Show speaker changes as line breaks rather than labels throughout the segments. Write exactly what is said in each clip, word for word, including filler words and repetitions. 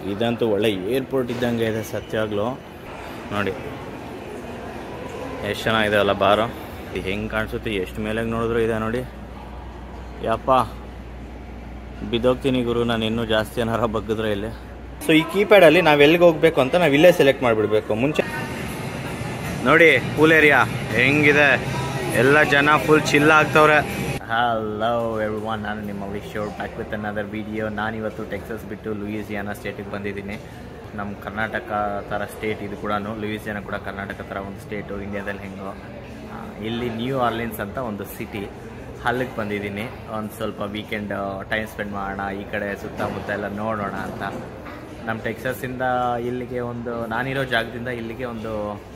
ಇದಂತೂ ಒಳ್ಳೆ ಏರ್ಪೋರ್ಟ್ ಇದ್ದಂಗೆ ಇದೆ ಸತ್ಯಾಗ್ಲೂ. ನೋಡಿ ಎಷ್ಟು ಚೆನ್ನಾಗಿದೆ ಅಲ್ಲ ಬಾರು. ಇದು ಹೆಂಗೆ ಕಾಣಿಸುತ್ತೆ, ಎಷ್ಟು ಮೇಲೆ ನೋಡಿದ್ರು ಇದೆ ನೋಡಿ. ಯಪ್ಪ ಬಿದ್ದೋಗ್ತೀನಿ ಗುರು ನಾನು, ಇನ್ನೂ ಜಾಸ್ತಿ ಏನಾರ ಬಗ್ಗಿದ್ರೆ ಇಲ್ಲಿ. ಸೊ ಈ ಕೀಪ್ಯಾಡಲ್ಲಿ ನಾವು ಎಲ್ಲಿಗೆ ಹೋಗಬೇಕು ಅಂತ ನಾವು ಇಲ್ಲೇ ಸೆಲೆಕ್ಟ್ ಮಾಡಿಬಿಡ್ಬೇಕು. ಮುಂಚೆ ನೋಡಿ ಪೂಲ್ ಏರಿಯಾ ಹೆಂಗಿದೆ, ಎಲ್ಲ ಜನ ಫುಲ್ ಚಿಲ್ಲ ಆಗ್ತವ್ರೆ. ಹಲೋ ಎವ್ರಿವನ್, ನಾನು ನಿಮ್ಮ ಲಿಶೋರ್ ಬ್ಯಾಕ್ ವಿತ್ ಅನದರ್ ವಿಡಿಯೋ. ನಾನಿವತ್ತು ಟೆಕ್ಸಸ್ ಬಿಟ್ಟು ಲೂಯಿಸಿಯಾನಾ ಸ್ಟೇಟಿಗೆ ಬಂದಿದ್ದೀನಿ. ನಮ್ಮ ಕರ್ನಾಟಕ ಥರ ಸ್ಟೇಟ್ ಇದು ಕೂಡ. ಲೂಯಿಸಿಯಾನಾ ಕೂಡ ಕರ್ನಾಟಕ ಥರ ಒಂದು ಸ್ಟೇಟು ಇಂಡಿಯಾದಲ್ಲಿ ಹೆಂಗೋ. ಇಲ್ಲಿ ನ್ಯೂ ಆರ್ಲಿನ್ಸ್ ಅಂತ ಒಂದು ಸಿಟಿ, ಅಲ್ಲಿಗೆ ಬಂದಿದ್ದೀನಿ. ಒಂದು ಸ್ವಲ್ಪ ವೀಕೆಂಡ್ ಟೈಮ್ ಸ್ಪೆಂಡ್ ಮಾಡೋಣ, ಈ ಕಡೆ ಸುತ್ತಮುತ್ತ ಎಲ್ಲ ನೋಡೋಣ ಅಂತ. ನಮ್ಮ ಟೆಕ್ಸಸ್ಸಿಂದ ಇಲ್ಲಿಗೆ ಒಂದು, ನಾನಿರೋ ಜಾಗದಿಂದ ಇಲ್ಲಿಗೆ ಒಂದು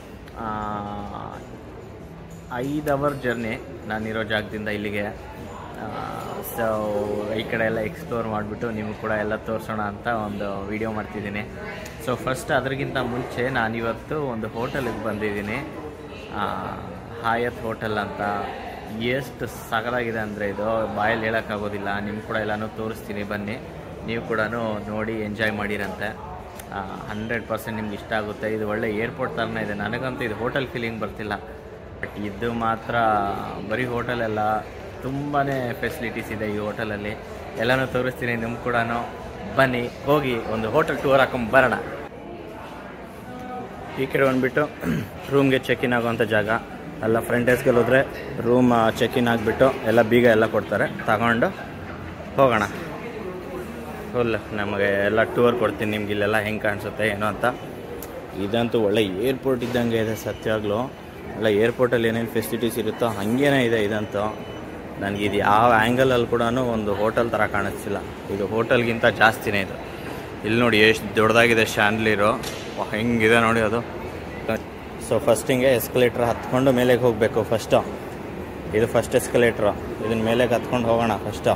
ಐದು ಅವರ್ ಜರ್ನಿ ನಾನಿರೋ ಜಾಗದಿಂದ ಇಲ್ಲಿಗೆ. ಸೊ ಈ ಕಡೆ ಎಲ್ಲ ಎಕ್ಸ್ಪ್ಲೋರ್ ಮಾಡಿಬಿಟ್ಟು ನಿಮಗೂ ಕೂಡ ಎಲ್ಲ ತೋರಿಸೋಣ ಅಂತ ಒಂದು ವಿಡಿಯೋ ಮಾಡ್ತಿದ್ದೀನಿ. ಸೊ ಫಸ್ಟ್ ಅದರಿಗಿಂತ ಮುಂಚೆ ನಾನಿವತ್ತು ಒಂದು ಹೋಟೆಲಿಗೆ ಬಂದಿದ್ದೀನಿ, ಹಾಯತ್ ಹೋಟೆಲ್ ಅಂತ. ಎಷ್ಟು ಸಗಲಾಗಿದೆ ಅಂದರೆ ಇದು ಬಾಯಲ್ಲಿ ಹೇಳೋಕ್ಕಾಗೋದಿಲ್ಲ. ನಿಮ್ಗೆ ಕೂಡ ಎಲ್ಲನೂ ತೋರಿಸ್ತೀನಿ, ಬನ್ನಿ ನೀವು ಕೂಡ ನೋಡಿ ಎಂಜಾಯ್ ಮಾಡಿರಂತೆ. ಹಂಡ್ರೆಡ್ ಪರ್ಸೆಂಟ್ ನಿಮ್ಗೆ ಇಷ್ಟ ಆಗುತ್ತೆ. ಇದು ಒಳ್ಳೆ ಏರ್ಪೋರ್ಟ್ ಥರನೇ ಇದೆ. ನನಗಂತೂ ಇದು ಹೋಟೆಲ್ ಫೀಲಿಂಗ್ ಬರ್ತಿಲ್ಲ, ಬಟ್ ಇದು ಮಾತ್ರ ಬರೀ ಹೋಟೆಲೆಲ್ಲ ತುಂಬಾ ಫೆಸಿಲಿಟೀಸ್ ಇದೆ ಈ ಹೋಟೆಲಲ್ಲಿ. ಎಲ್ಲನೂ ತೋರಿಸ್ತೀನಿ, ನಿಮ್ಗೆ ಕೂಡ ಬನ್ನಿ ಹೋಗಿ ಒಂದು ಹೋಟೆಲ್ ಟೂರ್ ಹಾಕೊಂಡು ಬರೋಣ. ಈ ಕಡೆ ಬಂದುಬಿಟ್ಟು ರೂಮ್ಗೆ ಚೆಕ್ ಇನ್ ಆಗೋವಂಥ ಜಾಗ. ಎಲ್ಲ ಫ್ರಂಟ್ ಡೆಸ್ಕಲ್ಲಿ ಹೋದರೆ ರೂಮ್ ಚೆಕ್ ಇನ್ ಆಗಿಬಿಟ್ಟು ಎಲ್ಲ ಬೀಗ ಎಲ್ಲ ಕೊಡ್ತಾರೆ, ತಗೊಂಡು ಹೋಗೋಣ. ಫುಲ್ ನಮಗೆ ಎಲ್ಲ ಟೂರ್ ಕೊಡ್ತೀನಿ ನಿಮ್ಗೆ, ಇಲ್ಲೆಲ್ಲ ಹೆಂಗೆ ಕಾಣಿಸುತ್ತೆ ಏನೋ ಅಂತ. ಇದಂತೂ ಒಳ್ಳೆ ಏರ್ಪೋರ್ಟ್ ಇದ್ದಂಗೆ ಇದೆ ಸತ್ಯಾಗ್ಲೂ. ಎಲ್ಲ ಏರ್ಪೋರ್ಟಲ್ಲಿ ಏನೇನು ಫೆಸಿಲಿಟೀಸ್ ಇರುತ್ತೋ ಹಾಗೇನೇ ಇದೆ ಇದಂತೂ. ನನಗೆ ಇದು ಯಾವ ಆ್ಯಂಗಲಲ್ಲಿ ಕೂಡ ಒಂದು ಹೋಟೆಲ್ ಥರ ಕಾಣಿಸ್ತಿಲ್ಲ, ಇದು ಹೋಟೆಲ್ಗಿಂತ ಜಾಸ್ತಿನೇ ಇದು. ಇಲ್ಲಿ ನೋಡಿ ಎಷ್ಟು ದೊಡ್ಡದಾಗಿದೆ ಶ್ಯಾಂಡ್ಲೀರು, ಹೆಂಗಿದೆ ನೋಡಿ ಅದು. ಸೊ ಫಸ್ಟ್ ಹಿಂಗೆ ಎಸ್ಕಲೇಟ್ರ್ ಹತ್ಕೊಂಡು ಮೇಲೆಗೆ ಹೋಗಬೇಕು ಫಸ್ಟು. ಇದು ಫಸ್ಟ್ ಎಸ್ಕಲೇಟ್ರು, ಇದನ್ನ ಮೇಲೆಗೆ ಹತ್ಕೊಂಡು ಹೋಗೋಣ ಫಸ್ಟು.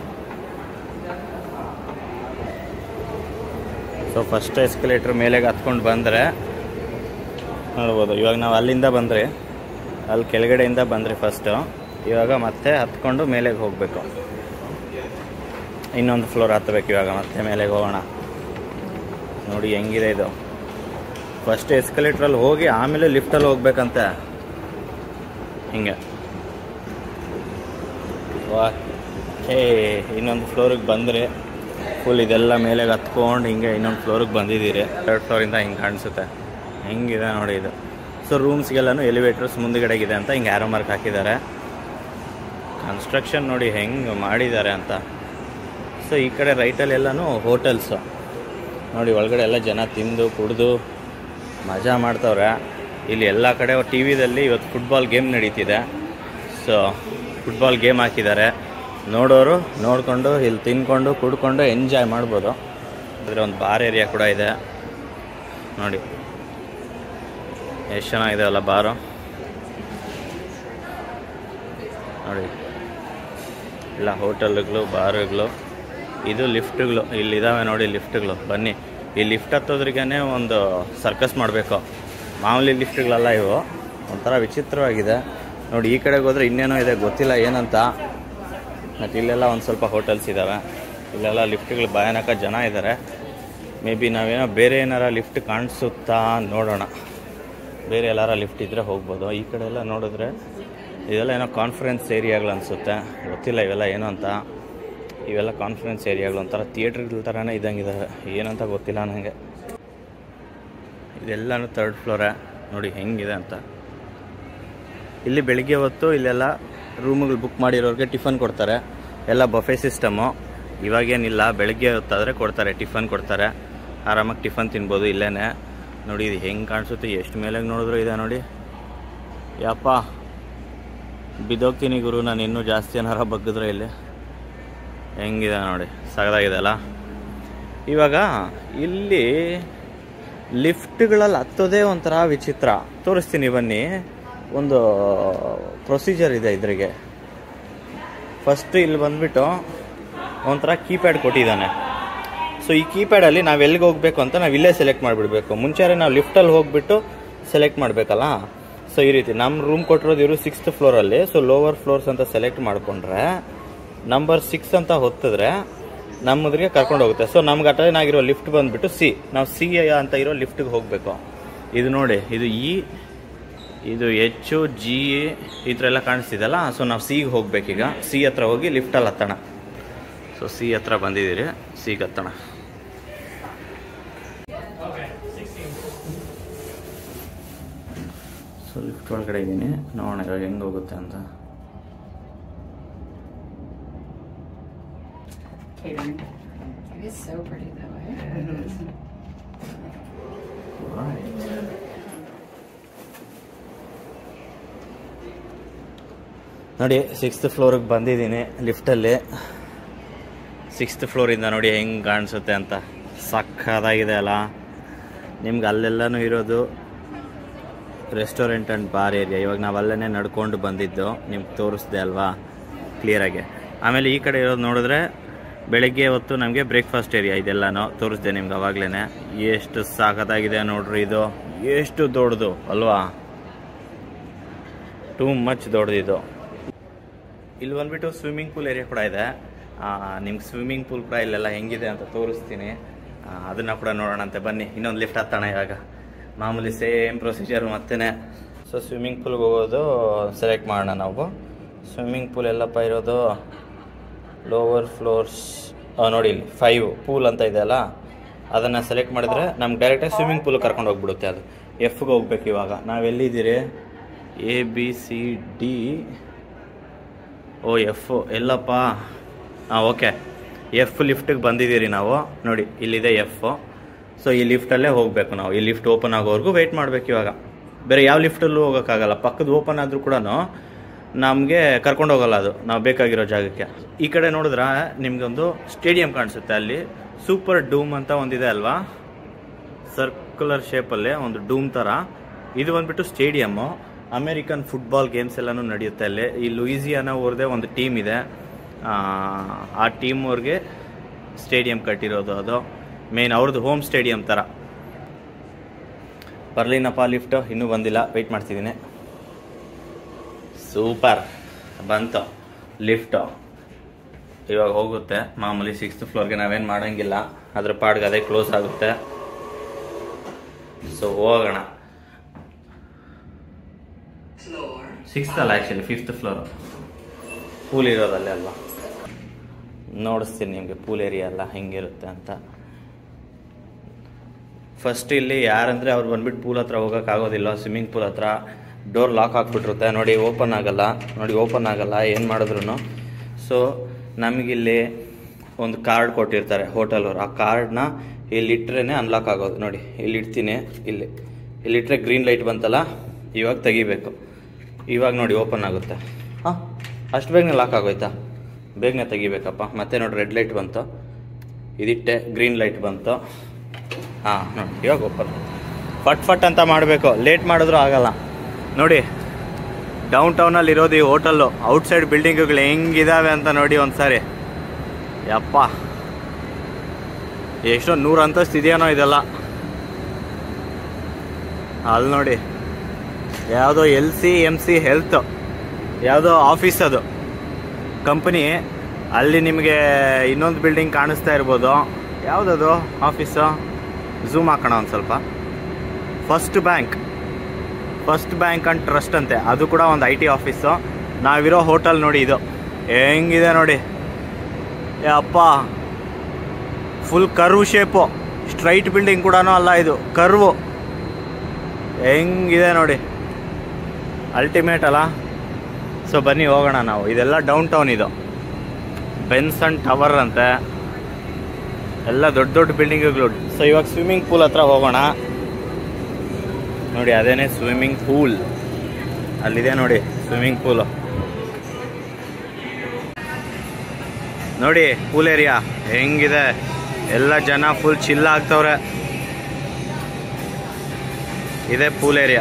ಸೊ ಫಸ್ಟ್ ಎಸ್ಕಲೇಟ್ರ್ ಮೇಲೆಗೆ ಹತ್ಕೊಂಡು ಬಂದರೆ ನೋಡ್ಬೋದು. ಇವಾಗ ನಾವು ಅಲ್ಲಿಂದ ಬಂದರೆ, ಅಲ್ಲಿ ಕೆಳಗಡೆಯಿಂದ ಬಂದರೆ ಫಸ್ಟು, ಇವಾಗ ಮತ್ತೆ ಹತ್ಕೊಂಡು ಮೇಲೆಗೆ ಹೋಗಬೇಕು. ಇನ್ನೊಂದು ಫ್ಲೋರ್ ಹತ್ತಬೇಕು ಇವಾಗ, ಮತ್ತೆ ಮೇಲೆಗೆ ಹೋಗೋಣ. ನೋಡಿ ಹೆಂಗಿದೆ ಇದು. ಫಸ್ಟ್ ಎಸ್ಕಲೇಟ್ರಲ್ಲಿ ಹೋಗಿ ಆಮೇಲೆ ಲಿಫ್ಟಲ್ಲಿ ಹೋಗ್ಬೇಕಂತೆ, ಹಿಂಗೆ. ಓಕೆ, ಇನ್ನೊಂದು ಫ್ಲೋರಿಗೆ ಬಂದರೆ ಫುಲ್ ಇದೆಲ್ಲ ಮೇಲೆಗೆ ಹತ್ಕೊಂಡು ಹಿಂಗೆ ಇನ್ನೊಂದು ಫ್ಲೋರಿಗೆ ಬಂದಿದ್ದೀರಿ. ಥರ್ಡ್ ಫ್ಲೋರಿಂದ ಹಿಂಗೆ ಕಾಣಿಸುತ್ತೆ, ಹೆಂಗಿದೆ ನೋಡಿ ಇದು. ಸೊ ರೂಮ್ಸ್ಗೆಲ್ಲೂ ಎಲಿವೇಟರ್ಸ್ ಮುಂದುಗಡೆಗಿದೆ ಅಂತ ಹಿಂಗೆ ಆ್ಯರೋ ಮಾರ್ಕ್ ಹಾಕಿದ್ದಾರೆ. ಕನ್ಸ್ಟ್ರಕ್ಷನ್ ನೋಡಿ ಹೆಂಗೆ ಮಾಡಿದ್ದಾರೆ ಅಂತ. ಸೊ ಈ ಕಡೆ ರೈಟಲ್ಲಿ ಎಲ್ಲನೂ ಹೋಟೆಲ್ಸು ನೋಡಿ. ಒಳಗಡೆ ಎಲ್ಲ ಜನ ತಿಂದು ಕುಡಿದು ಮಜಾ ಮಾಡ್ತವ್ರೆ. ಇಲ್ಲಿ ಎಲ್ಲ ಕಡೆ ಟಿ ವಿದಲ್ಲಿ ಇವತ್ತು ಫುಟ್ಬಾಲ್ ಗೇಮ್ ನಡೀತಿದೆ. ಸೊ ಫುಟ್ಬಾಲ್ ಗೇಮ್ ಹಾಕಿದ್ದಾರೆ, ನೋಡೋರು ನೋಡಿಕೊಂಡು ಇಲ್ಲಿ ತಿನ್ಕೊಂಡು ಕುಡ್ಕೊಂಡು ಎಂಜಾಯ್ ಮಾಡ್ಬೋದು. ಅದರ ಒಂದು ಬಾರ್ ಏರಿಯಾ ಕೂಡ ಇದೆ ನೋಡಿ, ಎಷ್ಟು ಚೆನ್ನಾಗಿದೆ ಅಲ್ಲ ಬಾರು. ನೋಡಿ ಇಲ್ಲ ಹೋಟೆಲ್ಗಳು, ಬಾರುಗಳು, ಇದು ಲಿಫ್ಟ್ಗಳು ಇಲ್ಲಿದ್ದಾವೆ ನೋಡಿ. ಲಿಫ್ಟ್ಗಳು ಬನ್ನಿ, ಈ ಲಿಫ್ಟ್ ಹತ್ತೋದ್ರಿಗೇ ಒಂದು ಸರ್ಕಸ್ ಮಾಡಬೇಕು. ಮಾಮೂಲಿ ಲಿಫ್ಟ್ಗಳೆಲ್ಲ ಇವು ಒಂಥರ ವಿಚಿತ್ರವಾಗಿದೆ ನೋಡಿ. ಈ ಕಡೆಗೆ ಹೋದರೆ ಇನ್ನೇನೋ ಇದೆ, ಗೊತ್ತಿಲ್ಲ ಏನಂತ. ಮತ್ತು ಇಲ್ಲೆಲ್ಲ ಒಂದು ಸ್ವಲ್ಪ ಹೋಟೆಲ್ಸ್ ಇದ್ದಾವೆ. ಇಲ್ಲೆಲ್ಲ ಲಿಫ್ಟ್ಗಳು ಭಯಾನಕ ಜನ ಇದ್ದಾರೆ. ಮೇ ಬಿ ನಾವೇನೋ ಬೇರೆ ಏನಾರ ಲಿಫ್ಟ್ ಕಾಣಿಸುತ್ತಾ ನೋಡೋಣ. ಬೇರೆ ಎಲ್ಲಾರ ಲಿಫ್ಟ್ ಇದ್ದರೆ ಹೋಗ್ಬೋದು. ಈ ಕಡೆ ಎಲ್ಲ ನೋಡಿದ್ರೆ ಇದೆಲ್ಲ ಏನೋ ಕಾನ್ಫರೆನ್ಸ್ ಏರಿಯಾಗಳು ಅನಿಸುತ್ತೆ, ಗೊತ್ತಿಲ್ಲ ಇವೆಲ್ಲ ಏನು ಅಂತ. ಇವೆಲ್ಲ ಕಾನ್ಫರೆನ್ಸ್ ಏರಿಯಾಗಳು, ಒಂಥರ ಥಿಯೇಟ್ರ್ಗಳ ಥರನೇ ಇದ್ದಂಗಿದ್ದಾವೆ, ಏನಂತ ಗೊತ್ತಿಲ್ಲ ನನಗೆ. ಇದೆಲ್ಲನೂ ತರ್ಡ್ ಫ್ಲೋರೇ ನೋಡಿ ಹೆಂಗಿದೆ ಅಂತ. ಇಲ್ಲಿ ಬೆಳಿಗ್ಗೆ ಹೊತ್ತು ಇಲ್ಲೆಲ್ಲ ರೂಮ್ಗಳು ಬುಕ್ ಮಾಡಿರೋರಿಗೆ ಟಿಫನ್ ಕೊಡ್ತಾರೆ, ಎಲ್ಲ ಬಫೆ ಸಿಸ್ಟಮು. ಇವಾಗೇನಿಲ್ಲ, ಬೆಳಗ್ಗೆ ಹೊತ್ತಾದರೆ ಕೊಡ್ತಾರೆ, ಟಿಫನ್ ಕೊಡ್ತಾರೆ. ಆರಾಮಾಗಿ ಟಿಫನ್ ತಿನ್ಬೋದು ಇಲ್ಲೇ ನೋಡಿ. ಇದು ಹೆಂಗೆ ಕಾಣಿಸುತ್ತೆ, ಎಷ್ಟು ಮೇಲೆಗೆ ನೋಡಿದ್ರು ಇದೆ ನೋಡಿ. ಯಪ್ಪ ಬಿದ್ದೋಗ್ತೀನಿ ಗುರು ನಾನು, ಇನ್ನೂ ಜಾಸ್ತಿ ಏನಾರ ಬಗ್ಗಿದ್ರೆ ಇಲ್ಲಿ. ಹೆಂಗಿದೆ ನೋಡಿ, ಸಗದಾಗಿದೆ ಅಲ್ಲ. ಇವಾಗ ಇಲ್ಲಿ ಲಿಫ್ಟ್ಗಳಲ್ಲಿ ಹತ್ತೋದೇ ಒಂಥರ ವಿಚಿತ್ರ. ತೋರಿಸ್ತೀನಿ ಬನ್ನಿ. ಒಂದು ಪ್ರೊಸೀಜರ್ ಇದೆ ಇದ್ರಿಗೆ. ಫಸ್ಟ್ ಇಲ್ಲಿ ಬಂದುಬಿಟ್ಟು ಒಂಥರ ಕೀಪ್ಯಾಡ್ ಕೊಟ್ಟಿದ್ದಾನೆ. ಸೊ ಈ ಕೀಪ್ಯಾಡಲ್ಲಿ ನಾವು ಎಲ್ಲಿಗೆ ಹೋಗಬೇಕು ಅಂತ ನಾವು ಇಲ್ಲೇ ಸೆಲೆಕ್ಟ್ ಮಾಡಿಬಿಡ್ಬೇಕು. ಮುಂಚೆ ನಾವು ಲಿಫ್ಟಲ್ಲಿ ಹೋಗ್ಬಿಟ್ಟು ಸೆಲೆಕ್ಟ್ ಮಾಡಬೇಕಲ್ಲ. ಸೊ ಈ ರೀತಿ ನಮ್ಮ ರೂಮ್ ಕೊಟ್ಟಿರೋದು ಇವರು ಸಿಕ್ಸ್ತ್ ಫ್ಲೋರಲ್ಲಿ. ಸೊ ಲೋವರ್ ಫ್ಲೋರ್ಸ್ ಅಂತ ಸೆಲೆಕ್ಟ್ ಮಾಡಿಕೊಂಡ್ರೆ ನಂಬರ್ ಸಿಕ್ಸ್ ಅಂತ ಹೊತ್ತಿದ್ರೆ ನಮ್ಮದ್ರಿಗೆ ಕರ್ಕೊಂಡು ಹೋಗುತ್ತೆ. ಸೊ ನಮ್ಗೆ ಅಟೈನ್ ಆಗಿರೋ ಲಿಫ್ಟ್ ಬಂದ್ಬಿಟ್ಟು ಸಿ, ನಾವು ಸಿ ಅಂತ ಇರೋ ಲಿಫ್ಟಿಗೆ ಹೋಗಬೇಕು. ಇದು ನೋಡಿ, ಇದು ಇ, ಇದು ಎಚ್, ಜಿ ಈ ಥರ ಎಲ್ಲ ಕಾಣಿಸ್ತಿದೆಲ್ಲ. ಸೊ ನಾವು ಸಿಗೆ ಹೋಗ್ಬೇಕೀಗ. ಸಿ ಹತ್ರ ಹೋಗಿ ಲಿಫ್ಟಲ್ಲಿ ಹತ್ತೋಣ. ಸೊ ಸಿ ಹತ್ರ ಬಂದಿದ್ದೀರಿ, ಸಿಗೆ ಹತ್ತೋಣ. ಸೊ ಲಿಫ್ಟ್ ಒಳಗಡೆ ಇದ್ದೀನಿ, ನೋಡೋಣ ಇವಾಗ ಹೆಂಗೆ ಹೋಗುತ್ತೆ ಅಂತ. ನೋಡಿ ಸಿಕ್ಸ್ತ್ ಫ್ಲೋರಿಗೆ ಬಂದಿದ್ದೀನಿ ಲಿಫ್ಟಲ್ಲಿ. ಸಿಕ್ಸ್ತ್ ಫ್ಲೋರಿಂದ ನೋಡಿ ಹೆಂಗೆ ಕಾಣಿಸುತ್ತೆ ಅಂತ. ಸಕ್ಕತ್ತಾಗಿದೆ ಅಲ್ಲ. ನಿಮ್ಗೆ ಅಲ್ಲೆಲ್ಲನೂ ಇರೋದು ರೆಸ್ಟೋರೆಂಟ್ ಆ್ಯಂಡ್ ಬಾರ್ ಏರಿಯಾ. ಇವಾಗ ನಾವು ಅಲ್ಲೇ ನಡ್ಕೊಂಡು ಬಂದಿದ್ದು, ನಿಮ್ಗೆ ತೋರಿಸ್ದೆ ಅಲ್ವಾ ಕ್ಲಿಯರಾಗಿ. ಆಮೇಲೆ ಈ ಕಡೆ ಇರೋದು ನೋಡಿದ್ರೆ ಬೆಳಗ್ಗೆ ಹೊತ್ತು ನಮಗೆ ಬ್ರೇಕ್ಫಾಸ್ಟ್ ಏರಿಯಾ. ಇದೆಲ್ಲನೂ ತೋರಿಸ್ದೆ ನಿಮ್ಗೆ ಅವಾಗಲೇ. ಎಷ್ಟು ಸಾಕತ್ತಾಗಿದೆ ನೋಡ್ರಿ. ಇದು ಎಷ್ಟು ದೊಡ್ಡದು ಅಲ್ವಾ, ಟೂ ಮಚ್ ದೊಡ್ಡದಿದು. ಇಲ್ಲಿ ಬಂದ್ಬಿಟ್ಟು ಸ್ವಿಮ್ಮಿಂಗ್ ಪೂಲ್ ಏರಿಯಾ ಕೂಡ ಇದೆ. ನಿಮ್ಗೆ ಸ್ವಿಮ್ಮಿಂಗ್ ಪೂಲ್ ಕೂಡ ಇಲ್ಲೆಲ್ಲ ಹೆಂಗಿದೆ ಅಂತ ತೋರಿಸ್ತೀನಿ. ಅದನ್ನು ಕೂಡ ನೋಡೋಣ ಅಂತ ಬನ್ನಿ. ಇನ್ನೊಂದು ಲಿಫ್ಟ್ ಹತ್ತೋಣ ಇವಾಗ. ಮಾಮೂಲಿ ಸೇಮ್ ಪ್ರೊಸೀಜರ್ ಮತ್ತೇ. ಸೊ ಸ್ವಿಮ್ಮಿಂಗ್ ಪೂಲ್ಗೆ ಹೋಗೋದು ಸೆಲೆಕ್ಟ್ ಮಾಡೋಣ ನಾವು. ಸ್ವಿಮ್ಮಿಂಗ್ ಪೂಲ್ ಎಲ್ಲಪ್ಪ ಇರೋದು ಲೋವರ್ ಫ್ಲೋರ್ಸ್ ನೋಡಿ, ಇಲ್ಲಿ ಫೈವ್ ಪೂಲ್ ಅಂತ ಇದೆ ಅಲ್ಲ, ಅದನ್ನು ಸೆಲೆಕ್ಟ್ ಮಾಡಿದ್ರೆ ನಮ್ಗೆ ಡೈರೆಕ್ಟಾಗಿ ಸ್ವಿಮ್ಮಿಂಗ್ ಪೂಲ್ ಕರ್ಕೊಂಡು ಹೋಗ್ಬಿಡುತ್ತೆ. ಅದು ಎಫ್ಗೆ ಹೋಗ್ಬೇಕು ಇವಾಗ. ನಾವೆಲ್ಲಿದ್ದೀರಿ? A B C D O F ಎಲ್ಲಪ್ಪ. ಹಾಂ ಓಕೆ, ಎಫ್ ಲಿಫ್ಟಿಗೆ ಬಂದಿದ್ದೀರಿ ನಾವು. ನೋಡಿ ಇಲ್ಲಿದೆ ಎಫ್. ಸೊ ಈ ಲಿಫ್ಟಲ್ಲೇ ಹೋಗಬೇಕು ನಾವು. ಈ ಲಿಫ್ಟ್ ಓಪನ್ ಆಗೋವರೆಗೂ ವೆಯ್ಟ್ ಮಾಡಬೇಕು ಇವಾಗ. ಬೇರೆ ಯಾವ ಲಿಫ್ಟಲ್ಲೂ ಹೋಗೋಕ್ಕಾಗಲ್ಲ. ಪಕ್ಕದ ಓಪನ್ ಆದರೂ ಕೂಡ ನಮಗೆ ಕರ್ಕೊಂಡು ಹೋಗಲ್ಲ ಅದು ನಾವು ಬೇಕಾಗಿರೋ ಜಾಗಕ್ಕೆ. ಈ ಕಡೆ ನೋಡಿದ್ರೆ ನಿಮಗೊಂದು ಸ್ಟೇಡಿಯಂ ಕಾಣಿಸುತ್ತೆ. ಅಲ್ಲಿ ಸೂಪರ್ ಡೂಮ್ ಅಂತ ಒಂದಿದೆ ಅಲ್ವಾ, ಸರ್ಕ್ಯುಲರ್ ಶೇಪಲ್ಲೇ ಒಂದು ಡೂಮ್ ಥರ. ಇದು ಬಂದ್ಬಿಟ್ಟು ಸ್ಟೇಡಿಯಮ್ಮು. ಅಮೇರಿಕನ್ ಫುಟ್ಬಾಲ್ ಗೇಮ್ಸ್ ಎಲ್ಲನೂ ನಡೆಯುತ್ತೆ ಅಲ್ಲಿ. ಈ ಲೂಯಿಸಿಯಾನ ಅವ್ರದ್ದೇ ಒಂದು ಟೀಮ್ ಇದೆ. ಆ ಟೀಮ್ ಅವ್ರಿಗೆ ಸ್ಟೇಡಿಯಂ ಕಟ್ಟಿರೋದು ಅದು. ಮೇನ್ ಅವ್ರದ್ದು ಹೋಮ್ ಸ್ಟೇಡಿಯಂ ಥರ. ಬರ್ಲಿನಪ್ಪ ಲಿಫ್ಟು ಇನ್ನೂ ಬಂದಿಲ್ಲ, ವೆಯ್ಟ್ ಮಾಡ್ತಿದ್ದೀನಿ. ಸೂಪರ್ ಬಂತು ಲಿಫ್ಟು. ಇವಾಗ ಹೋಗುತ್ತೆ ಮಾಮೂಲಿ ಸಿಕ್ಸ್ತ್ ಫ್ಲೋರ್ಗೆ. ನಾವೇನು ಮಾಡೋಂಗಿಲ್ಲ, ಅದ್ರ ಪಾಡ್ಗೆ ಅದೇ ಕ್ಲೋಸ್ ಆಗುತ್ತೆ. ಸೊ ಹೋಗೋಣ. ಸಿಕ್ಸ್ತ್ ಅಲ್ಲ, ಆ್ಯಕ್ಚುಲಿ ಫಿಫ್ತ್ ಫ್ಲೋರು. ಪೂಲ್ ಇರೋದಲ್ಲೇ ಅಲ್ವಾ. ನೋಡಿಸ್ತೀನಿ ನಿಮಗೆ ಪೂಲ್ ಏರಿಯಾ ಎಲ್ಲ ಹೆಂಗಿರುತ್ತೆ ಅಂತ. ಫಸ್ಟ್ ಇಲ್ಲಿ ಯಾರಂದರೆ ಅವ್ರು ಬಂದ್ಬಿಟ್ಟು ಪೂಲ್ ಹತ್ರ ಹೋಗೋಕ್ಕಾಗೋದಿಲ್ಲ. ಸ್ವಿಮ್ಮಿಂಗ್ ಪೂಲ್ ಹತ್ರ ಡೋರ್ ಲಾಕ್ ಹಾಕ್ಬಿಟ್ಟಿರುತ್ತೆ. ನೋಡಿ ಓಪನ್ ಆಗಲ್ಲ, ನೋಡಿ ಓಪನ್ ಆಗಲ್ಲ ಏನು ಮಾಡಿದ್ರು. ಸೊ ನಮಗಿಲ್ಲಿ ಒಂದು ಕಾರ್ಡ್ ಕೊಟ್ಟಿರ್ತಾರೆ ಹೋಟೆಲವ್ರು. ಆ ಕಾರ್ಡ್ನ ಇಲ್ಲಿಟ್ರೇ ಅನ್ಲಾಕ್ ಆಗೋದು. ನೋಡಿ ಇಲ್ಲಿ ಇಡ್ತೀನಿ, ಇಲ್ಲಿ ಇಲ್ಲಿಟ್ರೆ ಗ್ರೀನ್ ಲೈಟ್ ಬಂತಲ್ಲ, ಇವಾಗ ತೆಗಿಬೇಕು. ಇವಾಗ ನೋಡಿ ಓಪನ್ ಆಗುತ್ತೆ. ಹಾಂ, ಅಷ್ಟು ಬೇಗನೆ ಲಾಕ್ ಆಗೋಯ್ತಾ? ಬೇಗನೆ ತೆಗಿಬೇಕಪ್ಪ. ಮತ್ತೆ ನೋಡಿ ರೆಡ್ ಲೈಟ್ ಬಂತು, ಇದಿಟ್ಟೆ ಗ್ರೀನ್ ಲೈಟ್ ಬಂತು. ಹಾಂ ನೋಡಿ ಇವಾಗ ಓಪನ್. ಫಟ್ ಫಟ್ ಅಂತ ಮಾಡಬೇಕು, ಲೇಟ್ ಮಾಡಿದ್ರೂ ಆಗಲ್ಲ. ನೋಡಿ ಡೌನ್ ಟೌನಲ್ಲಿ ಇರೋದು ಈ ಹೋಟೆಲ್ಲು. ಔಟ್ಸೈಡ್ ಬಿಲ್ಡಿಂಗುಗಳು ಹೆಂಗಿದಾವೆ ಅಂತ ನೋಡಿ ಒಂದ್ಸಾರಿ. ಯಪ್ಪ, ಎಷ್ಟೋ ನೂರು ಅಂತಸ್ತು ಇದೆಯೇನೋ ಇದೆಲ್ಲ. ಅಲ್ಲಿ ನೋಡಿ ಯಾವುದೋ L C M C health ಯಾವುದೋ ಆಫೀಸ್, ಅದು ಕಂಪನಿ. ಅಲ್ಲಿ ನಿಮಗೆ ಇನ್ನೊಂದು ಬಿಲ್ಡಿಂಗ್ ಕಾಣಿಸ್ತಾ ಇರ್ಬೋದು. ಯಾವುದದು ಆಫೀಸು? ಝೂಮ್ ಹಾಕೋಣ ಒಂದು ಸ್ವಲ್ಪ. First bank, first bank and trust ಅಂತೆ. ಅದು ಕೂಡ ಒಂದು ಐ ಟಿ ಆಫೀಸು. ನಾವಿರೋ ಹೋಟೆಲ್ ನೋಡಿ ಇದು ಹೆಂಗಿದೆ ನೋಡಿ. ಅಪ್ಪ, full curve shape. Straight building ಕೂಡ ಅಲ್ಲ, ಇದು ಕರ್ವು. ಹೆಂಗಿದೆ ನೋಡಿ, ಅಲ್ಟಿಮೇಟ್ ಅಲ್ಲ. ಸೊ ಬನ್ನಿ ಹೋಗೋಣ ನಾವು. ಇದೆಲ್ಲ ಡೌನ್ ಟೌನ್. ಇದು ಬೆನ್ಸನ್ ಟವರ್ ಅಂತೆ, ಎಲ್ಲ ದೊಡ್ಡ ದೊಡ್ಡ ಬಿಲ್ಡಿಂಗ್ಗಳು. ಸೊ ಇವಾಗ ಸ್ವಿಮ್ಮಿಂಗ್ ಪೂಲ್ ಹತ್ರ ಹೋಗೋಣ. ನೋಡಿ ಅದೇನೇ ಸ್ವಿಮ್ಮಿಂಗ್ ಪೂಲ್, ಅಲ್ಲಿದೆ ನೋಡಿ ಸ್ವಿಮ್ಮಿಂಗ್ ಪೂಲು. ನೋಡಿ ಪೂಲ್ ಏರಿಯಾ ಹೆಂಗಿದೆ. ಎಲ್ಲ ಜನ ಫುಲ್ ಚಿಲ್ಲ ಆಗ್ತವ್ರೆ. ಇದೇ ಪೂಲ್ ಏರಿಯಾ.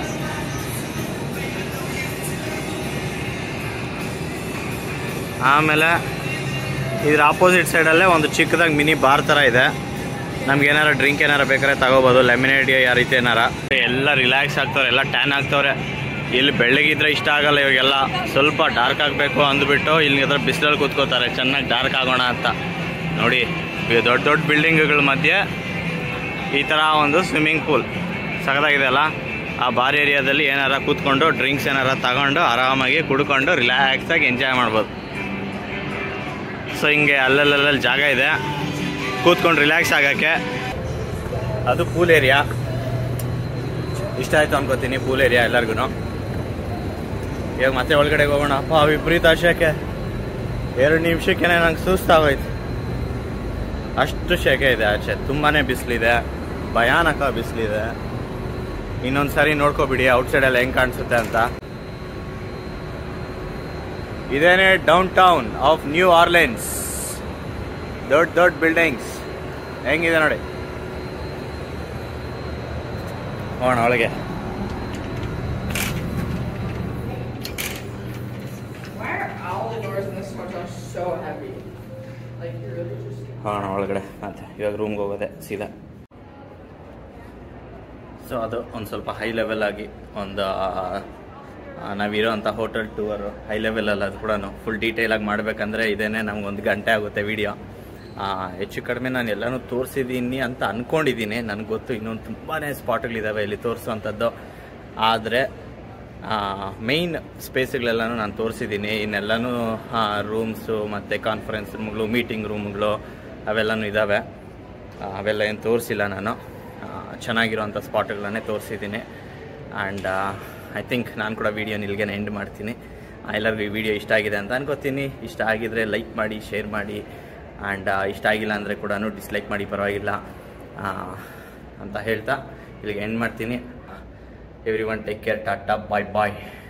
ಆಮೇಲೆ ಇದ್ರ ಆಪೋಸಿಟ್ ಸೈಡಲ್ಲೇ ಒಂದು ಚಿಕ್ಕದಾಗಿ ಮಿನಿ ಬಾರ್ ಥರ ಇದೆ. ನಮ್ಗೆ ಏನಾರ ಡ್ರಿಂಕ್ ಏನಾರ ಬೇಕಾದ್ರೆ ತಗೋಬೋದು. ಲೆಮಿನೇಡ್ ಯಾವ ರೀತಿ ಏನಾರ. ಎಲ್ಲ ರಿಲ್ಯಾಕ್ಸ್ ಆಗ್ತವ್ರೆ, ಎಲ್ಲ ಟ್ಯಾನ್ ಆಗ್ತವ್ರೆ. ಇಲ್ಲಿ ಬೆಳಗಿದ್ರೆ ಇಷ್ಟ ಆಗಲ್ಲ. ಇವಾಗೆಲ್ಲ ಸ್ವಲ್ಪ ಡಾರ್ಕ್ ಆಗಬೇಕು ಅಂದ್ಬಿಟ್ಟು ಇಲ್ಲಿ ಹತ್ರ ಬಿಸಿಲಲ್ಲಿ ಕೂತ್ಕೋತಾರೆ, ಚೆನ್ನಾಗಿ ಡಾರ್ಕ್ ಆಗೋಣ ಅಂತ. ನೋಡಿ, ದೊಡ್ಡ ದೊಡ್ಡ ಬಿಲ್ಡಿಂಗ್ಗಳ ಮಧ್ಯೆ ಈ ಥರ ಒಂದು ಸ್ವಿಮ್ಮಿಂಗ್ ಪೂಲ್ ಸಖತ್ತಾಗಿದೆ ಅಲ್ಲ. ಆ ಬಾರ್ ಏರಿಯಾದಲ್ಲಿ ಏನಾರ ಕೂತ್ಕೊಂಡು ಡ್ರಿಂಕ್ಸ್ ಏನಾರ ತಗೊಂಡು ಆರಾಮಾಗಿ ಕುಡ್ಕೊಂಡು ರಿಲ್ಯಾಕ್ಸಾಗಿ ಎಂಜಾಯ್ ಮಾಡ್ಬೋದು. ಸೊ ಹಿಂಗೆ ಅಲ್ಲಲ್ಲಲ್ಲಿ ಜಾಗ ಇದೆ ಕೂತ್ಕೊಂಡು ರಿಲ್ಯಾಕ್ಸ್ ಆಗೋಕ್ಕೆ. ಅದು ಪೂಲ್ ಏರಿಯಾ. ಇಷ್ಟ ಆಯಿತು ಅನ್ಕೋತೀನಿ ಪೂಲ್ ಏರಿಯಾ ಎಲ್ಲರಿಗೂ. ಇವಾಗ ಮತ್ತೆ ಒಳಗಡೆಗೆ ಹೋಗೋಣ. ಅಪ್ಪ ವಿಪರೀತ ಶೆಕೆ, ಎರಡು ನಿಮಿಷಕ್ಕೆ ನಂಗೆ ಸುಸ್ತಾಗೋಯ್ತು, ಅಷ್ಟು ಶೆಕೆ ಇದೆ ಆಚೆ. ತುಂಬಾ ಬಿಸಿಲಿದೆ, ಭಯಾನಕ ಬಿಸಿಲಿದೆ. ಇನ್ನೊಂದು ಸಾರಿ ನೋಡ್ಕೊಬಿಡಿ ಔಟ್ಸೈಡೆಲ್ಲ ಹೆಂಗೆ ಕಾಣಿಸುತ್ತೆ ಅಂತ. ಇದೇನೇ downtown of New Orleans. ದೊಡ್ಡ ದೊಡ್ಡ ಬಿಲ್ಡಿಂಗ್ಸ್ ಹೆಂಗಿದೆ ನೋಡಿ. ಹೋಗೋಣ ಒಳಗೆ. ಹೋಗೋಣ ಒಳಗಡೆ. ಮತ್ತೆ ಇವಾಗ ರೂಮ್ಗೆ ಹೋಗೋದೆ ಸೀದಾ. ಸೊ ಅದು ಒಂದು ಸ್ವಲ್ಪ ಹೈ ಲೆವೆಲ್ ಆಗಿ ಒಂದು ನಾವಿರೋ ಅಂಥ ಹೋಟೆಲ್ ಟೂರು ಹೈ ಲೆವೆಲಲ್ಲಿ ಅದು ಕೂಡ ಫುಲ್ ಡೀಟೇಲಾಗಿ ಮಾಡಬೇಕಂದ್ರೆ ಇದೇನೇ ನಮಗೊಂದು ಗಂಟೆ ಆಗುತ್ತೆ ವಿಡಿಯೋ. ಹೆಚ್ಚು ಕಡಿಮೆ ನಾನು ಎಲ್ಲನೂ ತೋರಿಸಿದ್ದೀನಿ ಅಂತ ಅಂದ್ಕೊಂಡಿದ್ದೀನಿ. ನನಗೆ ಗೊತ್ತು ಇನ್ನೊಂದು ತುಂಬಾ ಸ್ಪಾಟ್ಗಳಿದ್ದಾವೆ ಇಲ್ಲಿ ತೋರಿಸುವಂಥದ್ದು. ಆದರೆ ಮೇಯ್ನ್ ಸ್ಪೇಸ್ಗಳೆಲ್ಲನೂ ನಾನು ತೋರಿಸಿದ್ದೀನಿ. ಇನ್ನೆಲ್ಲನೂ ರೂಮ್ಸು ಮತ್ತು ಕಾನ್ಫರೆನ್ಸ್ ರೂಮ್ಗಳು, ಮೀಟಿಂಗ್ ರೂಮ್ಗಳು ಅವೆಲ್ಲನೂ ಇದ್ದಾವೆ. ಅವೆಲ್ಲ ಏನು ತೋರಿಸಿಲ್ಲ ನಾನು. ಚೆನ್ನಾಗಿರೋವಂಥ ಸ್ಪಾಟ್ಗಳನ್ನೇ ತೋರಿಸಿದ್ದೀನಿ. ಆ್ಯಂಡ್ ಐ ಥಿಂಕ್ ನಾನು ಕೂಡ ವೀಡಿಯೋನ ಇಲ್ಲಿಗೆ ಎಂಡ್ ಮಾಡ್ತೀನಿ. ಎಲ್ಲರಿಗೂ ಈ ವಿಡಿಯೋ ಇಷ್ಟ ಆಗಿದೆ ಅಂತ ಅನ್ಕೋತೀನಿ. ಇಷ್ಟ ಆಗಿದರೆ ಲೈಕ್ ಮಾಡಿ, ಶೇರ್ ಮಾಡಿ. ಆ್ಯಂಡ್ ಇಷ್ಟ ಆಗಿಲ್ಲ ಅಂದರೆ ಕೂಡ ಡಿಸ್ಲೈಕ್ ಮಾಡಿ, ಪರವಾಗಿಲ್ಲ ಅಂತ ಹೇಳ್ತಾ ಇಲ್ಲಿಗೆ ಎಂಡ್ ಮಾಡ್ತೀನಿ. Everyone take care. Tata, bye ಬಾಯ್.